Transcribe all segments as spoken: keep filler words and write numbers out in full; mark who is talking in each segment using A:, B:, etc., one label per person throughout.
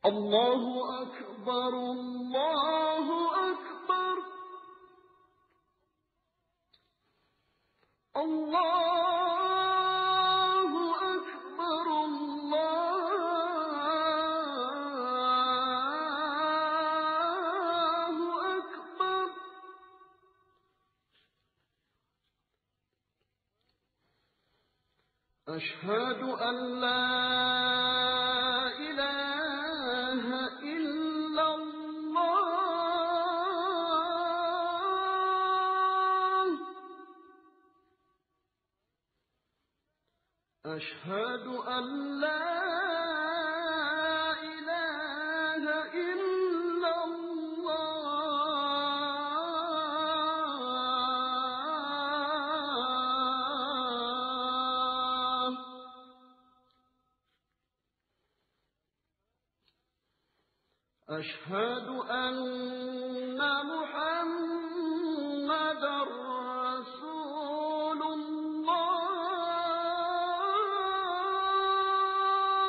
A: الله أكبر الله أكبر الله أكبر الله أكبر. أشهد أن لا إله إلا الله. أشهد أن لا إله إلا الله. أشهد أن محمدًا رسول الله.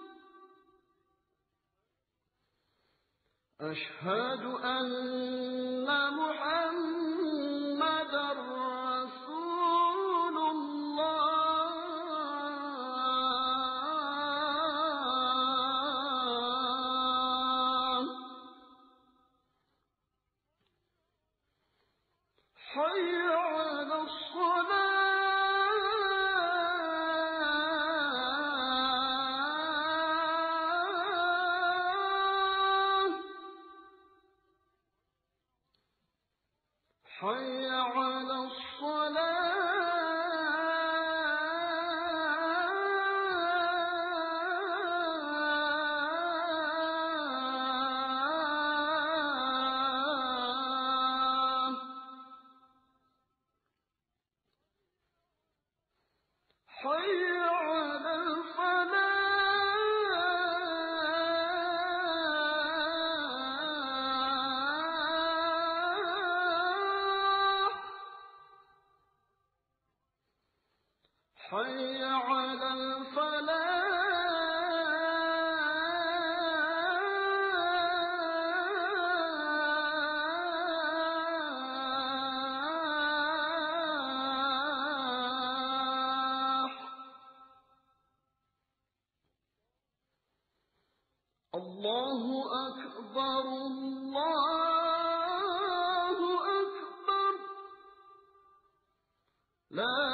A: أشهد أن محمدًا رسول الله. حي على الصلاة. حي على الصلاة. حي على الفلاح. حي على الفلاح. الله أكبر الله أكبر. لا